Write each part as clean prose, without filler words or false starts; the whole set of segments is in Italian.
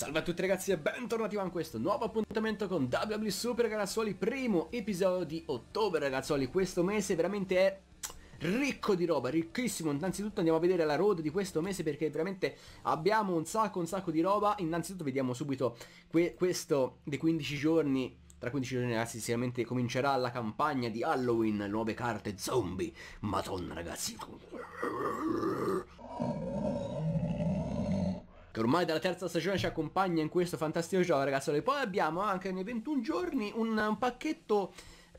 Salve a tutti ragazzi e bentornati in questo nuovo appuntamento con WWE Super ragazzuoli, primo episodio di ottobre ragazzuoli. Questo mese veramente è ricco di roba, ricchissimo. Innanzitutto andiamo a vedere la road di questo mese perché veramente abbiamo un sacco di roba. Innanzitutto vediamo subito questo dei 15 giorni. Tra 15 giorni ragazzi sicuramente comincerà la campagna di Halloween, nuove carte zombie. Madonna ragazzi, che ormai dalla terza stagione ci accompagna in questo fantastico gioco ragazzi. E poi abbiamo anche nei 21 giorni un pacchetto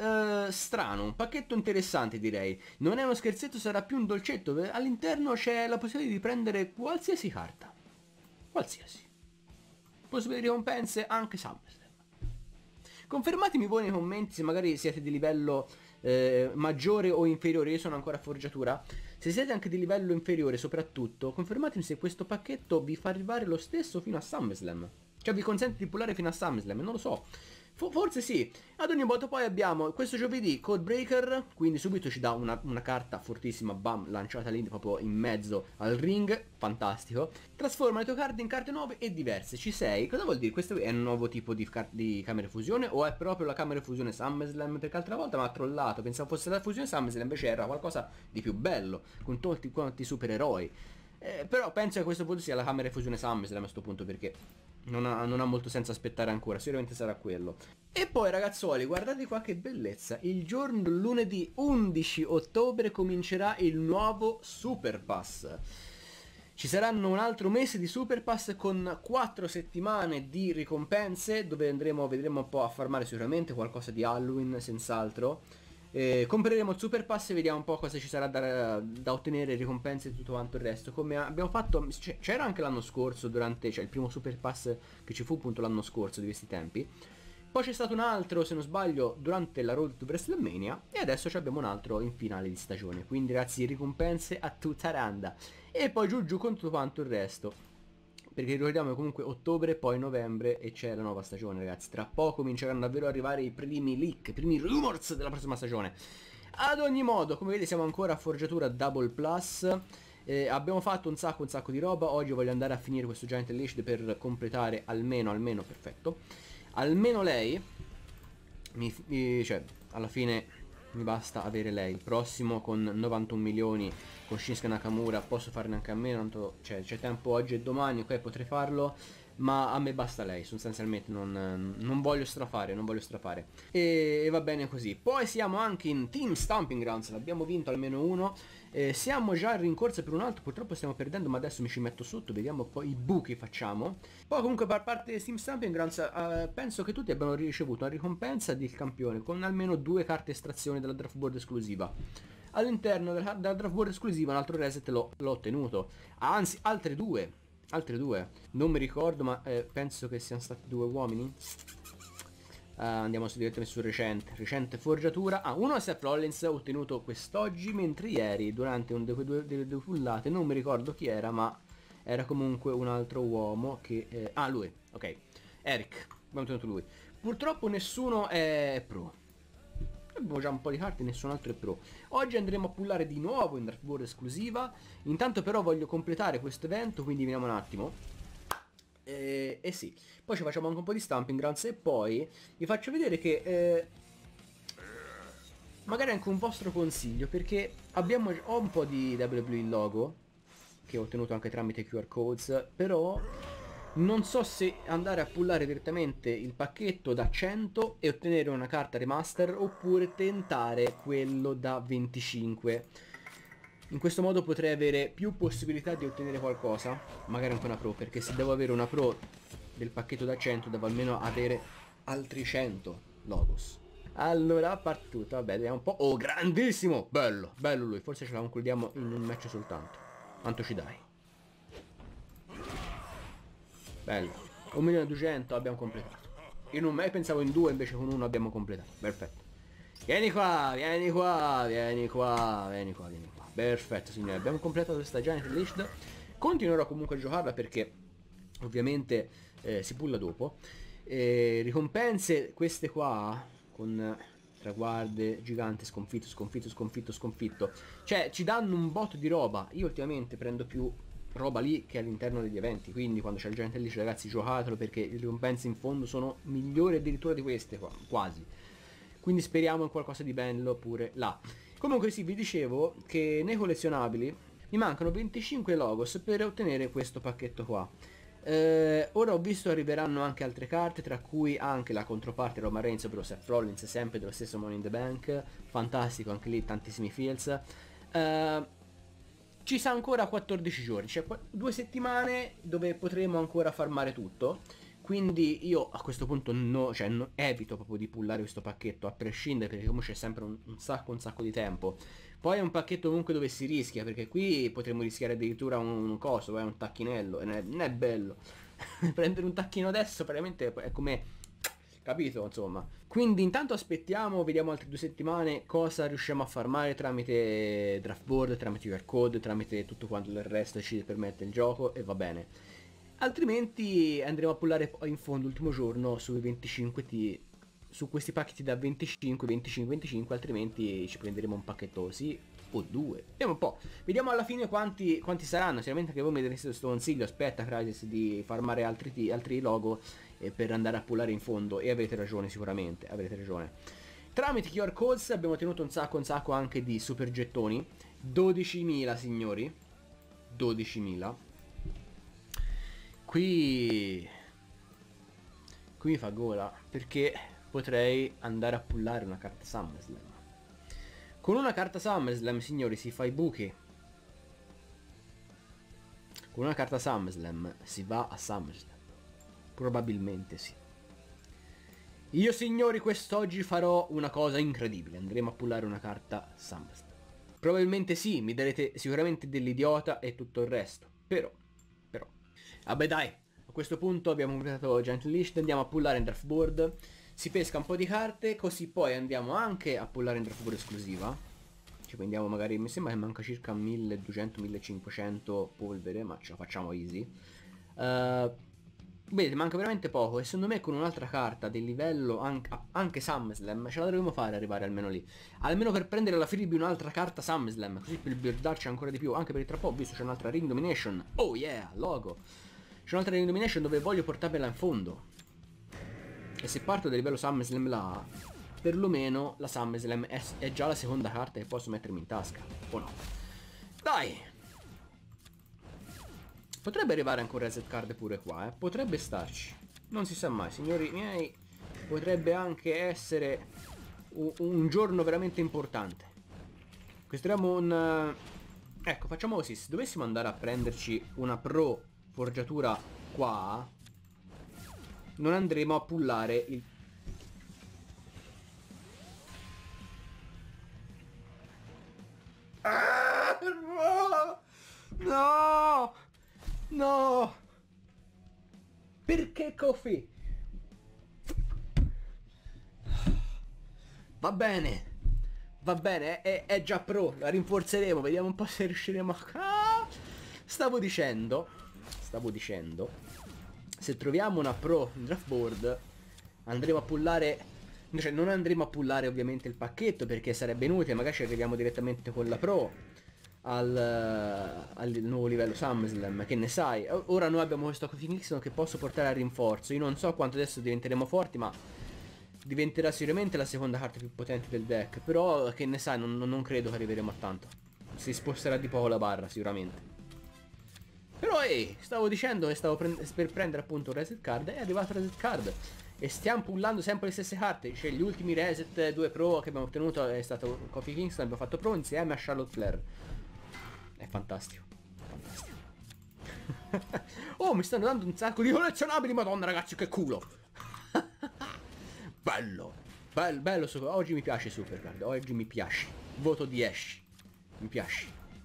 strano, un pacchetto interessante direi. Non è uno scherzetto, sarà più un dolcetto. All'interno c'è la possibilità di prendere qualsiasi carta, qualsiasi, possibili ricompense anche SummerSlam. Confermatemi voi nei commenti se magari siete di livello maggiore o inferiore. Io sono ancora a forgiatura. Se siete anche di livello inferiore soprattutto, confermatemi se questo pacchetto vi fa arrivare lo stesso fino a SummerSlam. Cioè vi consente di pullare fino a SummerSlam, non lo so. Forse sì. Ad ogni modo poi abbiamo questo giovedì Codebreaker, quindi subito ci dà una carta fortissima, bam, lanciata lì proprio in mezzo al ring, fantastico. Trasforma le tue carte in carte nuove e diverse, ci sei. Cosa vuol dire? Questo è un nuovo tipo di camera fusione o è proprio la camera fusione SummerSlam? Perché l'altra volta mi ha trollato, pensavo fosse la fusione SummerSlam, invece era qualcosa di più bello, con tutti quanti i supereroi. Però penso che a questo punto sia la camera fusione SummerSlam a questo punto perché non ha molto senso aspettare ancora, sicuramente sarà quello. E poi ragazzuoli, guardate qua che bellezza, il giorno lunedì 11 ottobre comincerà il nuovo Super Pass. Ci saranno un altro mese di Super Pass con 4 settimane di ricompense dove vedremo un po' a farmare sicuramente qualcosa di Halloween senz'altro. Compreremo il Super Pass e vediamo un po' cosa ci sarà da ottenere, ricompense e tutto quanto il resto. Come abbiamo fatto, c'era anche l'anno scorso durante, cioè il primo Super Pass che ci fu appunto l'anno scorso di questi tempi. Poi c'è stato un altro, se non sbaglio, durante la Road to WrestleMania. E adesso abbiamo un altro in finale di stagione. Quindi ragazzi, ricompense a tutta randa. E poi giù con tutto quanto il resto. Perché ricordiamo che comunque ottobre, poi novembre e c'è la nuova stagione ragazzi. Tra poco cominceranno davvero ad arrivare i primi leak, i primi rumors della prossima stagione. Ad ogni modo, come vedete siamo ancora a forgiatura Double Plus. Abbiamo fatto un sacco di roba. Oggi voglio andare a finire questo Giant Unleashed per completare almeno, perfetto. Almeno lei, cioè alla fine mi basta avere lei. Il prossimo con 91 milioni con Shinsuke Nakamura posso farne anche a meno, tanto c'è tempo oggi e domani, ok, potrei farlo, ma a me basta lei, sostanzialmente non voglio strafare, e va bene così. Poi siamo anche in Team Stomping Grounds, l'abbiamo vinto almeno uno, siamo già in rincorsa per un altro, purtroppo stiamo perdendo ma adesso mi ci metto sotto, vediamo poi i buchi facciamo. Poi comunque per parte di Team Stomping Grounds penso che tutti abbiano ricevuto una ricompensa del campione con almeno 2 carte estrazione della draft board esclusiva. All'interno della draft board esclusiva un altro reset l'ho ottenuto, anzi altre due, non mi ricordo ma penso che siano stati 2 uomini. Andiamo direttamente su recente forgiatura. uno è Seth Rollins ottenuto quest'oggi, mentre ieri durante delle due pullate non mi ricordo chi era, ma era comunque un altro uomo che lui, ok, Eric, abbiamo ottenuto lui. Purtroppo nessuno è pro. Abbiamo già un po' di carte, nessun altro è pro. Oggi andremo a pullare di nuovo in draft board esclusiva. Intanto però voglio completare questo evento, quindi vediamo un attimo. Sì, poi ci facciamo anche un po' di Stomping Grounds e poi vi faccio vedere che magari anche un vostro consiglio, perché ho un po' di WWE logo che ho ottenuto anche tramite QR codes, però non so se andare a pullare direttamente il pacchetto da 100 e ottenere una carta remaster oppure tentare quello da 25. In questo modo potrei avere più possibilità di ottenere qualcosa, magari anche una pro, perché se devo avere una pro del pacchetto da 100 devo almeno avere altri 100 logos. Allora, partita, vabbè, vediamo un po'. Oh, grandissimo! Bello lui, forse ce la concludiamo in un match soltanto. Quanto ci dai? Bello, 1.200.000 abbiamo completato. Io non mai pensavo in 2, invece con uno abbiamo completato. Perfetto. Vieni qua. Perfetto signore, abbiamo completato questa Giant Unleashed. Continuerò comunque a giocarla perché ovviamente si pulla dopo. Ricompense queste qua con traguarde gigante, sconfitto. Cioè ci danno un botto di roba. Io ultimamente prendo più roba lì che è all'interno degli eventi, quindi quando c'è il gente lì dice ragazzi giocatelo perché le ricompense in fondo sono migliori addirittura di queste qua, quasi. Quindi speriamo in qualcosa di bello pure là. Comunque sì, vi dicevo che nei collezionabili mi mancano 25 logos per ottenere questo pacchetto qua. Ora ho visto arriveranno anche altre carte, tra cui anche la controparte Roman Reigns, ovvero Seth Rollins, sempre dello stesso Money in the Bank, fantastico anche lì, tantissimi feels. Ci sa ancora 14 giorni, cioè 2 settimane dove potremo ancora farmare tutto. Quindi io a questo punto evito proprio di pullare questo pacchetto, a prescindere, perché comunque c'è sempre un sacco di tempo. Poi è un pacchetto comunque dove si rischia, perché qui potremmo rischiare addirittura un coso, un tacchinello, e non è bello. Prendere un tacchino adesso veramente è come... capito, insomma. Quindi intanto aspettiamo, vediamo altre 2 settimane cosa riusciamo a farmare tramite draft board, tramite QR code, tramite tutto quanto il resto ci permette il gioco e va bene. Altrimenti andremo a pullare poi in fondo l'ultimo giorno sui 25 su questi pacchetti da 25, 25, 25, altrimenti ci prenderemo un pacchetto così o 2. Vediamo un po'. Vediamo alla fine quanti saranno. Sicuramente che voi mi dareste questo consiglio. Aspetta Crysis di farmare altri logo per andare a pullare in fondo. E avete ragione sicuramente, avrete ragione. Tramite QR codes abbiamo ottenuto un sacco anche di super gettoni. 12.000 signori. 12.000. Qui mi fa gola, perché potrei andare a pullare una carta SummerSlam. Con una carta SummerSlam, signori, si fa i buchi. Con una carta SummerSlam si va a SummerSlam. Probabilmente sì. Io, signori, quest'oggi farò una cosa incredibile. Andremo a pullare una carta SummerSlam. Probabilmente sì, mi darete sicuramente dell'idiota e tutto il resto. Però vabbè dai, a questo punto abbiamo completato Giant List, andiamo a pullare in draft board, si pesca un po' di carte, così poi andiamo anche a pullare in draft board esclusiva. Ci prendiamo magari, mi sembra che manca circa 1200-1500 polvere, ma ce la facciamo easy. Vedete, manca veramente poco e secondo me con un'altra carta del livello anche SummerSlam ce la dovremmo fare arrivare almeno lì. Almeno per prendere la freebie un'altra carta SummerSlam, così per buildarci ancora di più, anche per il tra po', visto c'è un'altra Ring Domination. Oh yeah, logo! C'è un'altra Ring Domination dove voglio portarmela in fondo. E se parto del livello SummerSlam là, perlomeno la SummerSlam è già la seconda carta che posso mettermi in tasca. O no? Dai! Potrebbe arrivare anche un reset card pure qua, potrebbe starci. Non si sa mai, signori miei. Potrebbe anche essere un giorno veramente importante. Questo un... ecco, facciamo così. Se dovessimo andare a prenderci una pro forgiatura qua, non andremo a pullare il... No! No! Perché Kofi? Va bene, è già pro, la rinforzeremo, vediamo un po' se riusciremo a... Stavo dicendo, se troviamo una pro in draft board, andremo a pullare, cioè non andremo a pullare ovviamente il pacchetto perché sarebbe inutile, magari ci arriviamo direttamente con la pro al nuovo livello SummerSlam, che ne sai. Ora noi abbiamo questo Kofi Kingston che posso portare a rinforzo. Io non so quanto adesso diventeremo forti, ma diventerà sicuramente la seconda carta più potente del deck. Però che ne sai, non credo che arriveremo a tanto. Si sposterà di poco la barra sicuramente. Però stavo dicendo che stavo per prendere appunto un reset card. È arrivato il reset card e stiamo pullando sempre le stesse carte. Cioè gli ultimi reset 2 pro che abbiamo ottenuto è stato Kofi Kingston, abbiamo fatto pro insieme a Charlotte Flair. È fantastico. Fantastico. Oh, mi stanno dando un sacco di collezionabili, madonna ragazzi, che culo. Bello. Bello, oggi mi piace Supercard, oggi mi piace. Voto 10. Mi piace.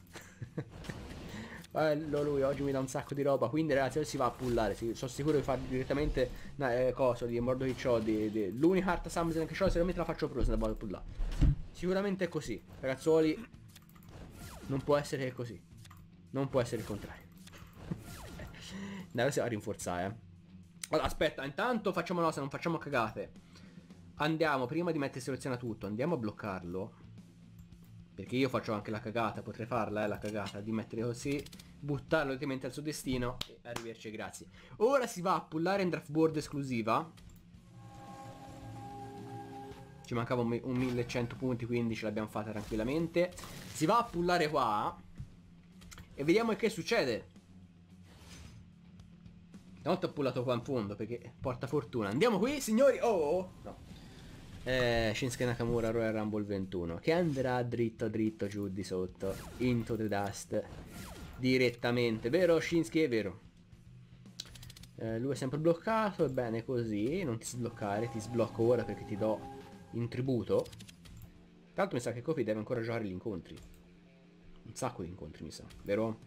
Bello lui, oggi mi dà un sacco di roba. Quindi ragazzi, ora si va a pullare. Sono sicuro di fare direttamente cosa di Mordo che ho. L'unica carta SummerSlam che ho, sicuramente la faccio pro se la vado a pullare. Sicuramente è così. Ragazzuoli, non può essere così. Non può essere il contrario. Dai, si va a rinforzare. Allora, aspetta, intanto facciamo una cosa, non facciamo cagate. Andiamo, prima di mettere seleziona tutto, andiamo a bloccarlo. Perché io faccio anche la cagata, potrei farla, la cagata, di mettere così, buttarlo direttamente al suo destino e arrivederci, grazie. Ora si va a pullare in draft board esclusiva. Ci mancava un 1100 punti, quindi ce l'abbiamo fatta tranquillamente. Si va a pullare qua e vediamo che succede. Stavolta ho pullato qua in fondo perché porta fortuna. Andiamo qui, signori. Oh, no. Shinsuke Nakamura Royal Rumble 21, che andrà dritto dritto giù di sotto into the dust direttamente, vero Shinsuke? È vero. Lui è sempre bloccato, è bene così. Non ti sbloccare, ti sblocco ora perché ti do in tributo. Tra l'altro mi sa che Kofi deve ancora giocare gli incontri. Un sacco di incontri mi sa, vero?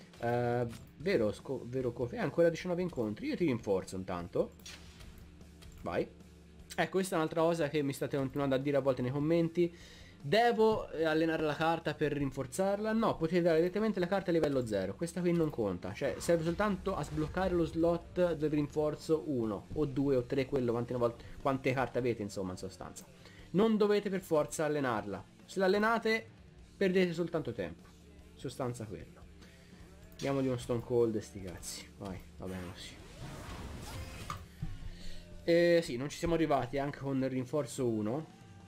Vero Kofi? Ancora 19 incontri. Io ti rinforzo intanto. Vai. Ecco, questa è un'altra cosa che mi state continuando a dire a volte nei commenti. Devo allenare la carta per rinforzarla? No, potete dare direttamente la carta a livello 0. Questa qui non conta. Cioè, serve soltanto a sbloccare lo slot del rinforzo 1 o 2 o 3, quello quante carte avete, insomma, in sostanza. Non dovete per forza allenarla. Se l'allenate perdete soltanto tempo. Sostanza quello. Diamogli uno Stone Cold e sti cazzi. Vai, va bene così. Sì, non ci siamo arrivati anche con il rinforzo 1.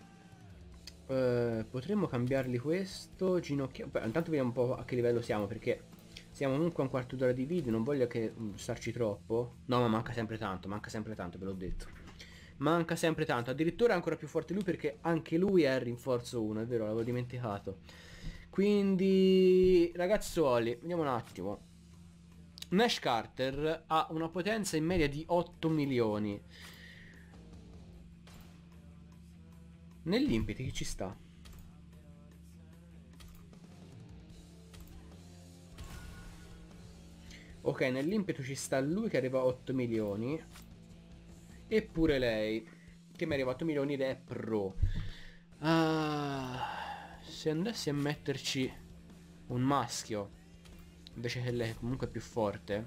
Potremmo cambiarli questo ginocchio. Beh, intanto vediamo un po' a che livello siamo, perché siamo comunque a un quarto d'ora di video. Non voglio che starci troppo. No, ma manca sempre tanto, ve l'ho detto. Manca sempre tanto. Addirittura è ancora più forte lui, perché anche lui è il rinforzo 1. È vero, l'avevo dimenticato. Quindi, ragazzuoli, vediamo un attimo. Nash Carter ha una potenza in media di 8 milioni. Nell'impeti chi ci sta? Ok, nell'impeto ci sta lui che arriva a 8 milioni. Eppure lei che mi arriva a 8 milioni ed è pro. Se andassi a metterci un maschio invece che lei comunque è più forte,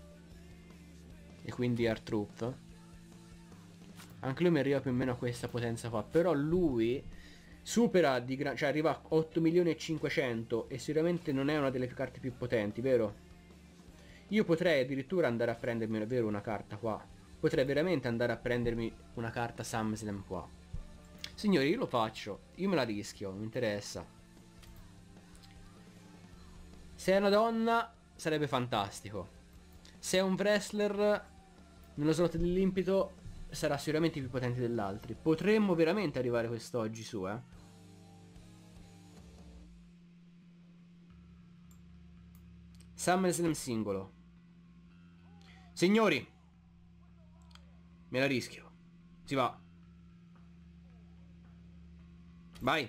e quindi R-Truth, anche lui mi arriva più o meno a questa potenza qua. Però lui supera di gran... cioè arriva a 8 milioni e 500 e sicuramente non è una delle carte più potenti, vero? Io potrei addirittura andare a prendermi, è vero, una carta qua. Potrei veramente andare a prendermi una carta SummerSlam qua. Signori, io lo faccio, io me la rischio, mi interessa. Se è una donna sarebbe fantastico. Se è un wrestler nello slot dell'impeto sarà sicuramente più potente dell'altro. Potremmo veramente arrivare quest'oggi su, SummerSlam singolo. Signori, me la rischio. Si va. Vai.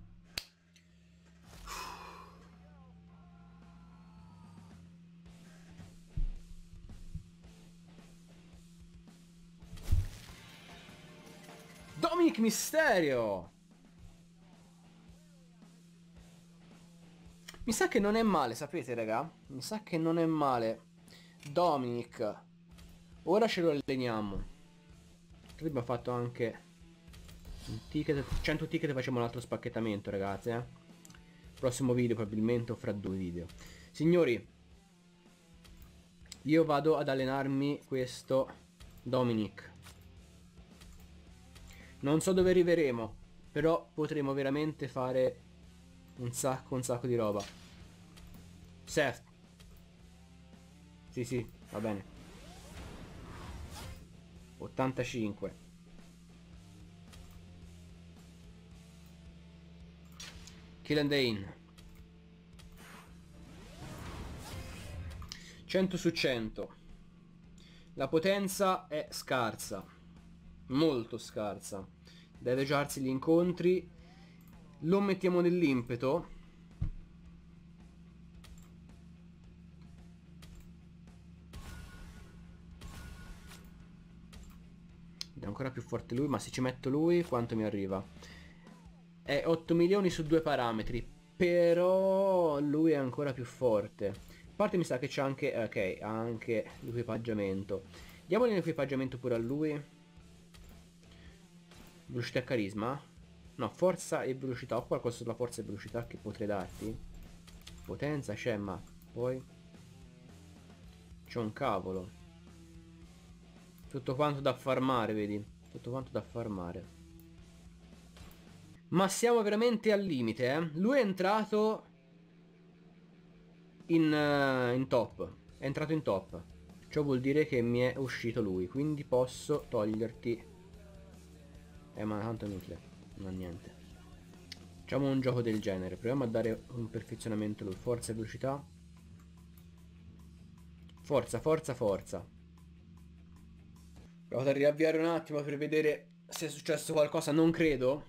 Dominic Mysterio. Mi sa che non è male, sapete raga? Mi sa che non è male. Dominic. Ora ce lo alleniamo. Abbiamo fatto anche un ticket, 100 ticket, facciamo un altro spacchettamento ragazzi, Prossimo video probabilmente, o fra 2 video. Signori, io vado ad allenarmi questo Dominic. Non so dove arriveremo, però potremo veramente fare un sacco di roba. Seth. Sì, va bene. 85. Kill Dane. 100 su 100. La potenza è scarsa. Molto scarsa. Deve giocarsi gli incontri. Lo mettiamo nell'impeto. È ancora più forte lui, ma se ci metto lui quanto mi arriva? È 8 milioni su 2 parametri. Però lui è ancora più forte. A parte mi sa che c'è anche... ok, ha anche l'equipaggiamento. Diamogli l'equipaggiamento pure a lui. Velocità e carisma. No, forza e velocità. Ho qualcosa sulla forza e velocità che potrei darti? Potenza c'è, ma poi c'è un cavolo. Tutto quanto da farmare, vedi? Tutto quanto da farmare. Ma siamo veramente al limite, eh? Lui è entrato in top. È entrato in top. Ciò vuol dire che mi è uscito lui. Quindi posso toglierti. Ma tanto è inutile. Non ha niente. Facciamo un gioco del genere. Proviamo a dare un perfezionamento lui. Forza e velocità. Forza, forza, forza. Provo a riavviare un attimo per vedere se è successo qualcosa. Non credo.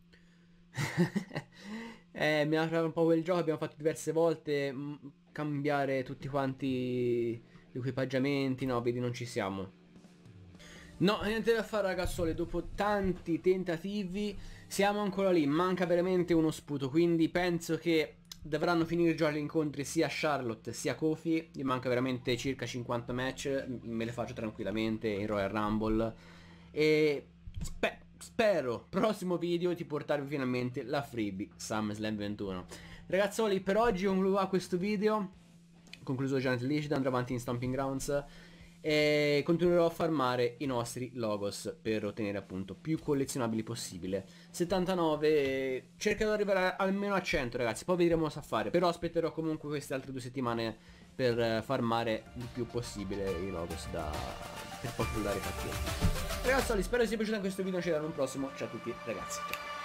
Mi ha dato un po' quel gioco. Abbiamo fatto diverse volte. Cambiare tutti quanti gli equipaggiamenti. No, vedi, non ci siamo. No, niente da fare ragazzoli. Dopo tanti tentativi siamo ancora lì. Manca veramente uno sputo. Quindi penso che dovranno finire già gli incontri sia Charlotte sia Kofi. Mi manca veramente circa 50 match. Me le faccio tranquillamente in Royal Rumble. E spero prossimo video di portarvi finalmente la freebie SummerSlam 21. Ragazzoli, per oggi concludo questo video. Concluso Giant Licida, andrò avanti in Stomping Grounds e continuerò a farmare i nostri logos per ottenere appunto più collezionabili possibile. 79, cercherò di arrivare almeno a 100 ragazzi, poi vedremo cosa fare, però aspetterò comunque queste altre 2 settimane per farmare il più possibile i logos per popolare i pacchetti. Ragazzi, spero vi sia piaciuto questo video, ci vediamo in un prossimo, ciao a tutti ragazzi, ciao.